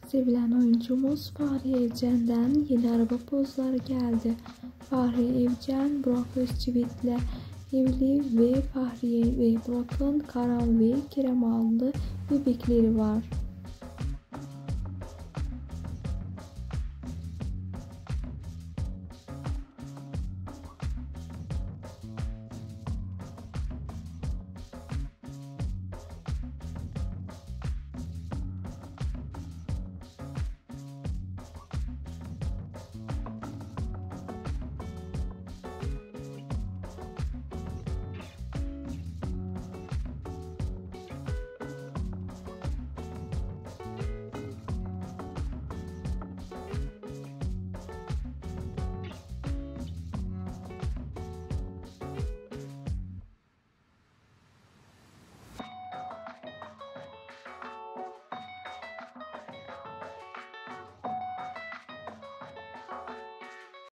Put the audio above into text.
Sevilen oyuncumuz Fahriye Evcen'den yeni araba pozları geldi. Fahriye Evcen, Burak Özçivit'le evli ve Fahriye ve Burak'ın Karan ve Kerem adlı bebekleri var.